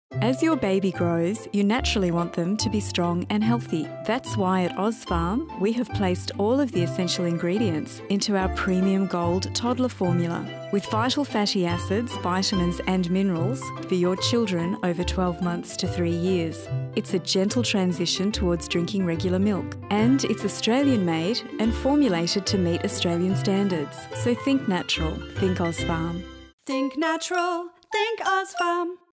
As your baby grows, you naturally want them to be strong and healthy. That's why at Ozpharm, we have placed all of the essential ingredients into our premium gold toddler formula with vital fatty acids, vitamins and minerals for your children over 12 months to 3 years. It's a gentle transition towards drinking regular milk, and it's Australian made and formulated to meet Australian standards. So think natural, think Ozpharm. Think natural, think Ozpharm.